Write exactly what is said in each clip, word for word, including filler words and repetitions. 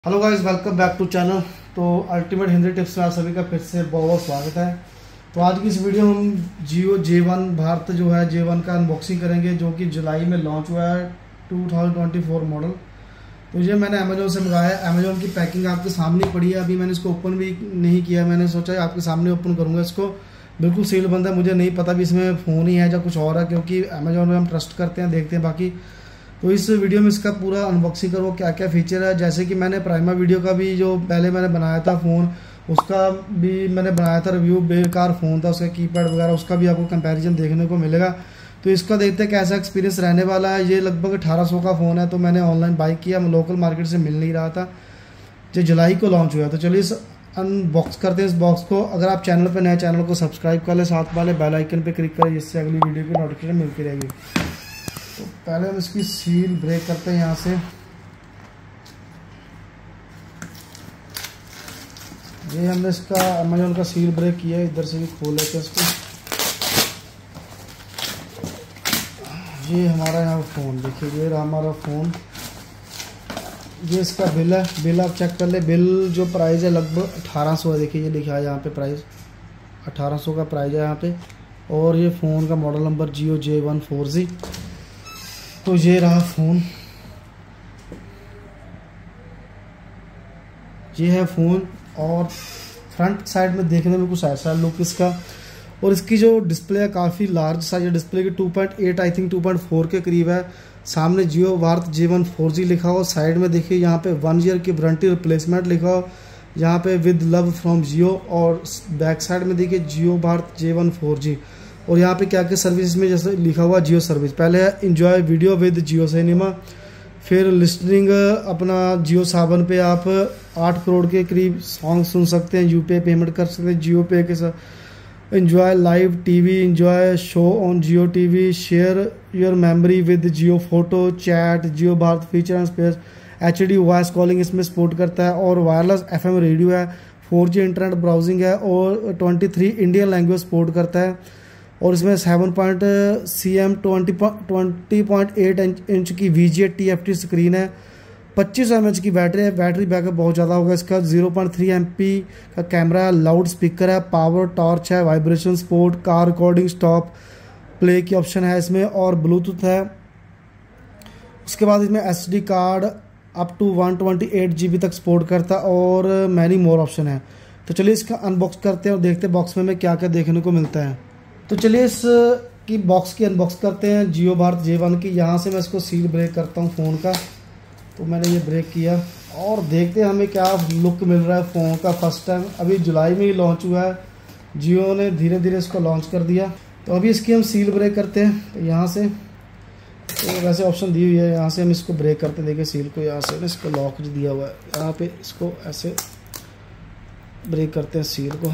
Hello guys, welcome back to channel. तो ultimate Hindi tips में आप सभी का फिर से बहुत बहुत स्वागत है। तो आज की इस वीडियो में हम जियो जे वन भारत जो है जे वन का अनबॉक्सिंग करेंगे, जो कि जुलाई में लॉन्च हुआ है two thousand twenty four model. तो ये मैंने अमेजोन से मंगाया है। अमेजोन की पैकिंग आपके सामने पड़ी है, अभी मैंने इसको ओपन भी नहीं किया। मैंने सोचा आपके सामने ओपन करूँगा इसको। बिल्कुल सील बंद है, मुझे नहीं पता भी इसमें फ़ोन ही है या कुछ और है, क्योंकि अमेजोन में हम ट्रस्ट करते हैं, देखते हैं बाकी। तो इस वीडियो में इसका पूरा अनबॉक्सिंग करो, क्या क्या फीचर है। जैसे कि मैंने प्राइमा वीडियो का भी जो पहले मैंने बनाया था फ़ोन, उसका भी मैंने बनाया था रिव्यू। बेकार फ़ोन था, उसका कीपैड वगैरह, उसका भी आपको कंपैरिजन देखने को मिलेगा। तो इसका देखते हैं कैसा एक्सपीरियंस रहने वाला है। ये लगभग अठारह सौ का फ़ोन है, तो मैंने ऑनलाइन बाई किया, लोकल मार्केट से मिल नहीं रहा था। जो जुलाई को लॉन्च हुआ, तो चलिए इस अनबॉक्स करते हैं इस बॉक्स को। अगर आप चैनल पर नए, चैनल को सब्सक्राइब कर ले, साथ वाले बेल आइकन पर क्लिक करें, जिससे अगली वीडियो की नोटिफिकेशन मिलती रहेगी। तो पहले हम इसकी सील ब्रेक करते हैं यहाँ से। ये हमने इसका अमेजोन का सील ब्रेक किया है, इधर से भी खोल लेते हैं इसको। ये हमारा यहाँ फ़ोन देखिए, ये रहा हमारा फ़ोन। ये इसका बिल है, बिल आप चेक कर ले। बिल जो प्राइस है लगभग अठारह सौ है। देखिए ये लिखा है यहाँ पे प्राइस अठारह सौ का प्राइस है यहाँ पे। और ये फ़ोन का model number Jio J one four G. तो ये रहा फ़ोन, ये है फ़ोन। और फ्रंट साइड में देखने में कुछ ऐसा लुक इसका। और इसकी जो डिस्प्ले है काफ़ी लार्ज साइज है। डिस्प्ले की two point eight I think two point four के करीब है। सामने Jio Bharat J one four G लिखा हो। साइड में देखिए यहाँ पे वन ईयर की वारंटी रिप्लेसमेंट लिखा हो, यहाँ पे विद लव फ्रॉम जियो। और बैक साइड में देखिए Jio Bharat J one four G. और यहाँ पे क्या क्या सर्विस में जैसे लिखा हुआ जियो सर्विस। पहले है enjoy video with Jio cinema, फिर लिस्टनिंग अपना जियो सावन पे आप आठ करोड़ के करीब सॉन्ग सुन सकते हैं, यूपीआई पेमेंट कर सकते हैं जियो पे के साथ। Enjoy live TV, enjoy show on Jio TV, share your memory with Jio photo, chat, Jio Bharat feature and space, H D voice calling इसमें सपोर्ट करता है। और वायरलेस एफ एम रेडियो है, फोर जी इंटरनेट ब्राउजिंग है, और twenty three Indian language support करता है। और इसमें seven point C M twenty twenty point eight inch की V G A T F T screen है। पच्चीस एम एच की बैटरी है, बैटरी बैकअप बहुत ज़्यादा होगा इसका। Zero point three M P का कैमरा है, लाउड स्पीकर है, पावर टॉर्च है, vibration support, car recording, stop play की ऑप्शन है इसमें, और ब्लूटूथ है। उसके बाद इसमें S D card up to one twenty eight G B तक सपोर्ट करता है, और मैनी मोर ऑप्शन है। तो चलिए इसका अनबॉक्स करते हैं और देखते हैं बॉक्स में हमें क्या क्या देखने को मिलता है। तो चलिए इस की बॉक्स की अनबॉक्स करते हैं जियो भारत जे वन की। यहाँ से मैं इसको सील ब्रेक करता हूँ फ़ोन का। तो मैंने ये ब्रेक किया और देखते हैं हमें क्या लुक मिल रहा है फ़ोन का। फर्स्ट टाइम अभी जुलाई में ही लॉन्च हुआ है, जियो ने धीरे धीरे इसको लॉन्च कर दिया। तो अभी इसकी हम सील ब्रेक करते हैं। तो यहाँ से तो वैसे ऑप्शन दी हुई है, यहाँ से हम इसको ब्रेक करते हैं। देखिए सील को यहाँ से इसको लॉक जो दिया हुआ है, यहाँ पे इसको ऐसे ब्रेक करते हैं सील को।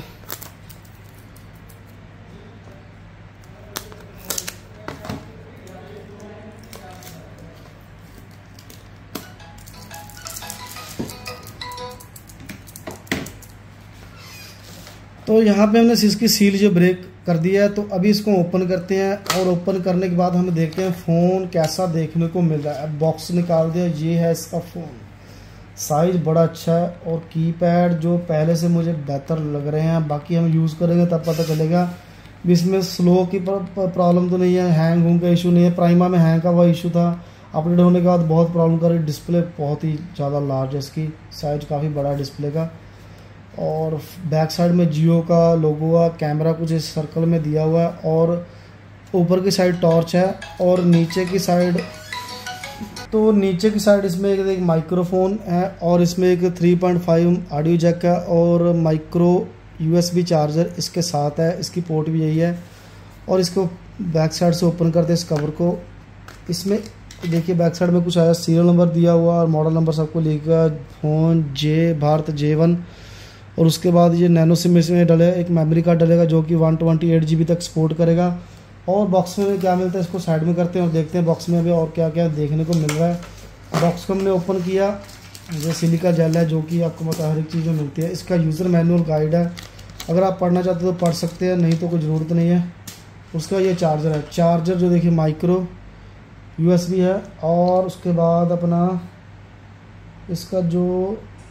तो यहाँ पे हमने इसकी सील जो ब्रेक कर दिया है। तो अभी इसको ओपन करते हैं, और ओपन करने के बाद हम देखते हैं फ़ोन कैसा देखने को मिल रहा है। अब बॉक्स निकाल दिया, ये है इसका फ़ोन। साइज़ बड़ा अच्छा है, और कीपैड जो पहले से मुझे बेहतर लग रहे हैं। बाकी हम यूज़ करेंगे तब पता चलेगा। इसमें स्लो की प्रॉब्लम तो नहीं है, हैंग होंग का इशू नहीं है। प्राइमा में हैंग का वह इशू था, अपडेट होने के बाद बहुत प्रॉब्लम कर रही। डिस्प्ले बहुत ही ज़्यादा लार्ज है इसकी, साइज काफ़ी बड़ा है डिस्प्ले का। और बैक साइड में जियो का लोगो है, कैमरा कुछ इस सर्कल में दिया हुआ है, और ऊपर की साइड टॉर्च है। और नीचे की साइड तो नीचे की साइड इसमें एक, एक माइक्रोफोन है, और इसमें एक three point five audio jack है, और माइक्रो यूएसबी चार्जर इसके साथ है। इसकी पोर्ट भी यही है। और इसको बैक साइड से ओपन करते हैं इस कवर को। इसमें देखिए बैक साइड में कुछ आया, सीरियल नंबर दिया हुआ और मॉडल नंबर सबको लिखा, phone J Bharat J one. और उसके बाद ये नैनो सिम इसमें डले, एक मेमोरी कार्ड डलेगा जो कि one twenty eight G B तक सपोर्ट करेगा। और बॉक्स में क्या मिलता है इसको साइड में करते हैं और देखते हैं बॉक्स में अभी और क्या क्या देखने को मिल रहा है। बॉक्स को हमने ओपन किया, ये सिलिका जेल है जो कि आपको पता हर एक चीज़ में मिलती है। इसका यूज़र मैनुअल गाइड है, अगर आप पढ़ना चाहते हो तो पढ़ सकते हैं, नहीं तो कोई ज़रूरत नहीं है। उसका ये चार्जर है, चार्जर जो देखिए माइक्रो यूएसबी है। और उसके बाद अपना इसका जो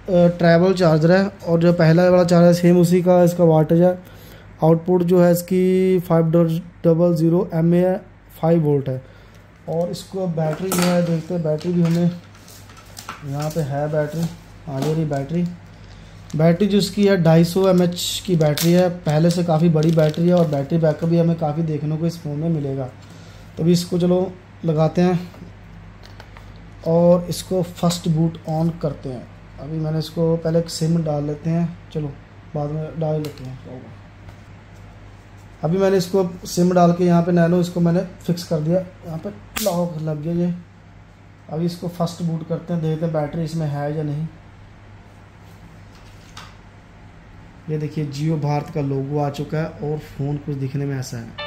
ट्रैवल चार्जर है, और जो पहला वाला चार्जर सेम उसी का इसका वाटेज है। आउटपुट जो है इसकी five double zero M A है, फाइव वोल्ट है। और इसको बैटरी जो है देखते हैं, बैटरी भी हमें यहाँ पे है, बैटरी आ जा रही बैटरी बैटरी जो इसकी है ढाई सौ एम एच की बैटरी है, पहले से काफ़ी बड़ी बैटरी है, और बैटरी बैकअप भी हमें काफ़ी देखने को इस फ़ोन में मिलेगा। तो अभी इसको चलो लगाते हैं और इसको फर्स्ट बूट ऑन करते हैं। अभी मैंने इसको पहले एक सिम डाल लेते हैं, चलो बाद में डाल लेते हैं क्या होगा। अभी मैंने इसको सिम डाल के यहाँ पे नैनो इसको मैंने फिक्स कर दिया, यहाँ पे लॉक लग गया ये। अभी इसको फर्स्ट बूट करते हैं, देखते हैं बैटरी इसमें है या नहीं। ये देखिए जियो भारत का लोगो आ चुका है, और फ़ोन कुछ दिखने में ऐसा है।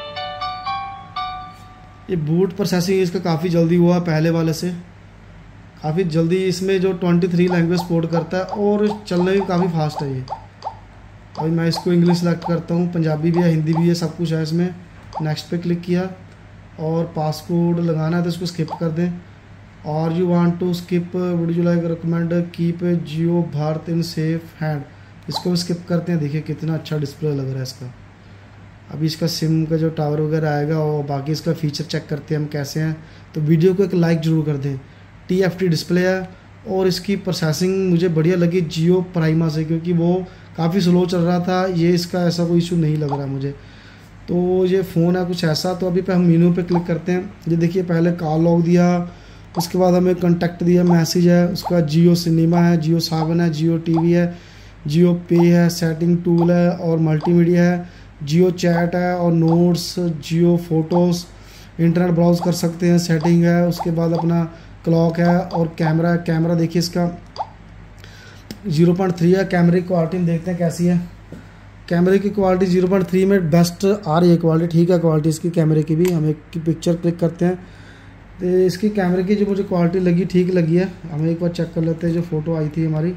ये बूट प्रोसेसिंग इसका काफ़ी जल्दी हुआ पहले वाले से, काफ़ी जल्दी। इसमें जो तेईस लैंग्वेज सपोर्ट करता है, और चलने में काफ़ी फास्ट है ये। अभी मैं इसको इंग्लिश सेलेक्ट करता हूँ, पंजाबी भी है, हिंदी भी है, सब कुछ है इसमें। नेक्स्ट पे क्लिक किया, और पासकोड लगाना है तो इसको स्किप कर दें। और you want to skip would you like recommend keep Jio Bharat in safe hand, इसको भी स्किप करते हैं। देखिए कितना अच्छा डिस्प्ले लग रहा है इसका। अभी इसका सिम का जो टावर वगैरह आएगा, और बाकी इसका फीचर चेक करते हैं हम कैसे हैं। तो वीडियो को एक लाइक ज़रूर कर दें। टी एफ टी डिस्प्ले है, और इसकी प्रोसेसिंग मुझे बढ़िया लगी जियो प्राइमा से, क्योंकि वो काफ़ी स्लो चल रहा था। ये इसका ऐसा कोई इशू नहीं लग रहा मुझे। तो ये फ़ोन है कुछ ऐसा। तो अभी पे हम मेनू पे क्लिक करते हैं। ये देखिए पहले कॉल लॉग दिया, उसके बाद हमें कॉन्टैक्ट दिया, मैसेज है, उसके बाद जियो सिनेमा है, जियो सावन है, जियो टीवी है, जियो पे है, सेटिंग टूल है, और मल्टीमीडिया है, जियो चैट है, और notes, Jio photos, internet browse कर सकते हैं, सेटिंग है, उसके बाद अपना क्लॉक है, और कैमरा है। कैमरा देखिए इसका ज़ीरो पॉइंट थ्री है। कैमरे की क्वालिटी देखते हैं कैसी है। कैमरे की क्वालिटी ज़ीरो पॉइंट थ्री में बेस्ट आ रही है क्वालिटी, ठीक है क्वालिटी इसकी कैमरे की भी। हम एक की पिक्चर क्लिक करते हैं, तो इसकी कैमरे की जो मुझे क्वालिटी लगी ठीक लगी है। हम एक बार चेक कर लेते हैं जो फ़ोटो आई थी हमारी।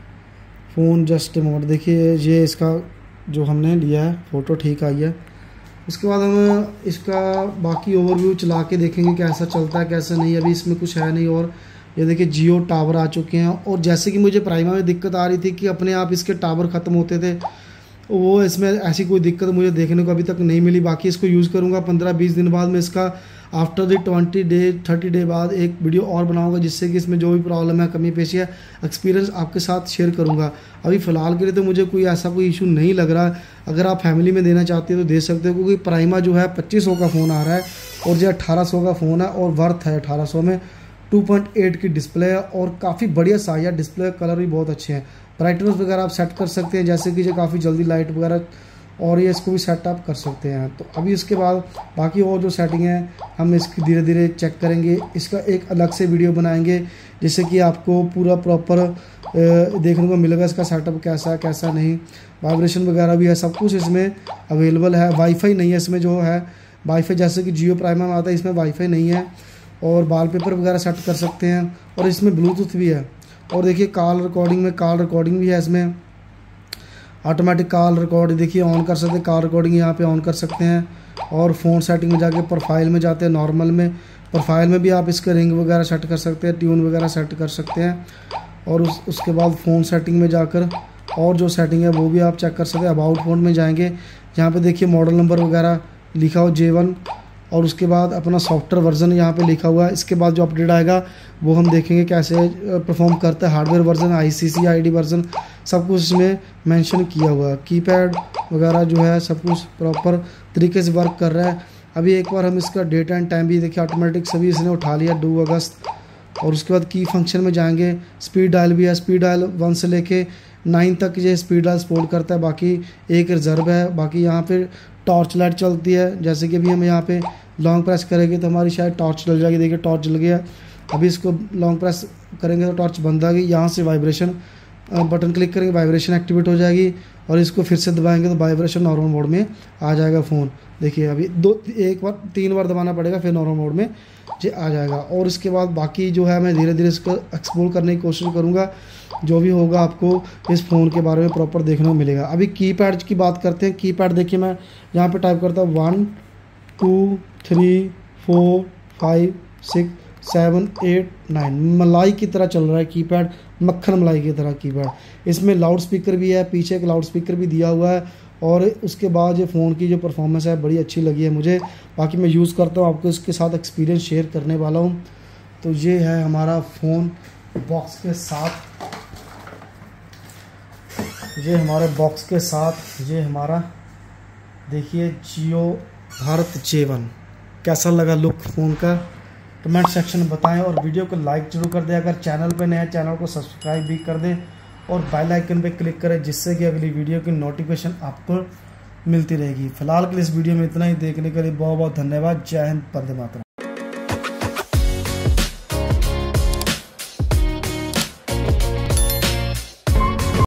फ़ोन जस्ट मोड देखिए, ये इसका जो हमने लिया है फ़ोटो ठीक आई है। उसके बाद हम इसका बाकी ओवरव्यू चला के देखेंगे कैसा चलता है कैसा नहीं। अभी इसमें कुछ है नहीं। और ये देखिए जियो टावर आ चुके हैं, और जैसे कि मुझे प्राइमा में दिक्कत आ रही थी कि अपने आप इसके टावर ख़त्म होते थे, वो इसमें ऐसी कोई दिक्कत मुझे देखने को अभी तक नहीं मिली। बाकी इसको यूज़ करूँगा पंद्रह बीस दिन बाद, मैं इसका after the twenty day thirty day बाद एक वीडियो और बनाऊंगा, जिससे कि इसमें जो भी प्रॉब्लम है, कमी पेशी है, एक्सपीरियंस आपके साथ शेयर करूंगा। अभी फ़िलहाल के लिए तो मुझे कोई ऐसा कोई इशू नहीं लग रहा। अगर आप फैमिली में देना चाहते हो तो दे सकते हो, क्योंकि प्राइमा जो है पच्चीस सौ का फ़ोन आ रहा है, और जो अठारह सौ का फ़ोन है, और वर्थ है अठारह सौ में। टू पॉइंट एट की डिस्प्ले है, और काफ़ी बढ़िया साइज है। डिस्प्ले कलर भी बहुत अच्छे हैं। ब्राइटनेस वगैरह आप सेट कर सकते हैं, जैसे कि जो काफ़ी जल्दी लाइट वगैरह, और ये इसको भी सेटअप कर सकते हैं। तो अभी इसके बाद बाकी और जो सेटिंग है हम इसकी धीरे धीरे चेक करेंगे। इसका एक अलग से वीडियो बनाएंगे, जिससे कि आपको पूरा प्रॉपर देखने को मिलेगा इसका सेटअप कैसा है कैसा नहीं। वाइब्रेशन वगैरह भी है, सब कुछ इसमें अवेलेबल है। वाईफाई नहीं है इसमें, जो है वाईफाई जैसे कि जियो प्राइमा में आता है, इसमें वाईफाई नहीं है। और वॉलपेपर वगैरह सेट कर सकते हैं, और इसमें ब्लूटूथ भी है। और देखिए कॉल रिकॉर्डिंग में कॉल रिकॉर्डिंग भी है इसमें, ऑटोमेटिक कॉल रिकॉर्ड देखिए ऑन कर सकते हैं। कॉल रिकॉर्डिंग यहाँ पे ऑन कर सकते हैं। और फ़ोन सेटिंग में जाके प्रोफाइल में जाते हैं, नॉर्मल में प्रोफाइल में भी आप इसके रिंग वगैरह सेट कर सकते हैं, ट्यून वगैरह सेट कर सकते हैं। और उस उसके बाद फ़ोन सेटिंग में जाकर और जो सेटिंग है वो भी आप चेक कर सकते हैं। अबाउट फ़ोन में जाएंगे, जहाँ पे देखिए मॉडल नंबर वगैरह लिखा हो जे वन, और उसके बाद अपना सॉफ्टवेयर वर्जन यहाँ पे लिखा हुआ है। इसके बाद जो अपडेट आएगा वो हम देखेंगे कैसे परफॉर्म करता है। Hardware version, I C C I D version, सब कुछ इसमें मेंशन किया हुआ है। कीपैड वगैरह जो है सब कुछ प्रॉपर तरीके से वर्क कर रहा है। अभी एक बार हम इसका डेट एंड टाइम भी देखिए, ऑटोमेटिक सभी इसने उठा लिया दो अगस्त। और उसके बाद की फंक्शन में जाएंगे, स्पीड डायल भी है। स्पीड डायल वन से लेके नाइन तक ये स्पीड डायल सपोर्ट करता है, बाकी एक रिजर्व है। बाकी यहाँ पे टॉर्च लाइट चलती है, जैसे कि अभी हम यहाँ पे लॉन्ग प्रेस करेंगे तो हमारी शायद टॉर्च जल जाएगी। देखिए टॉर्च जल गया। अभी इसको लॉन्ग प्रेस करेंगे तो टॉर्च बंद आ गई। यहाँ से वाइब्रेशन बटन क्लिक करेंगे, वाइब्रेशन एक्टिवेट हो जाएगी। और इसको फिर से दबाएंगे तो वाइब्रेशन नॉर्मल मोड में आ जाएगा फ़ोन। देखिए अभी दो एक बार तीन बार दबाना पड़ेगा, फिर नॉर्मल मोड में ये आ जाएगा। और इसके बाद बाकी जो है मैं धीरे धीरे इसको एक्सप्लोर करने की कोशिश करूँगा। जो भी होगा आपको इस फ़ोन के बारे में प्रॉपर देखने को मिलेगा। अभी कीपैड की बात करते हैं। कीपैड देखिए मैं यहाँ पे टाइप करता हूँ one two three four five six seven eight nine, मलाई की तरह चल रहा है कीपैड, मक्खन मलाई की तरह कीपैड। इसमें लाउड स्पीकर भी है, पीछे एक लाउड स्पीकर भी दिया हुआ है, और उसके बाद ये फ़ोन की जो परफॉर्मेंस है बड़ी अच्छी लगी है मुझे। बाकी मैं यूज़ करता हूँ, आपको इसके साथ एक्सपीरियंस शेयर करने वाला हूँ। तो ये है हमारा फ़ोन बॉक्स के साथ, ये हमारे बॉक्स के साथ ये हमारा देखिए जियो भारत जे वन। कैसा लगा लुक फ़ोन का, कमेंट सेक्शन में बताएं, और वीडियो को लाइक जरूर कर दें। अगर चैनल पे नए हैं चैनल को सब्सक्राइब भी कर दें, और बेल आइकन पे क्लिक करें, जिससे कि अगली वीडियो की नोटिफिकेशन आपको मिलती रहेगी। फिलहाल के लिए इस वीडियो में इतना ही। देखने के लिए बहुत बहुत धन्यवाद। जय हिंद, वंदे मातरम।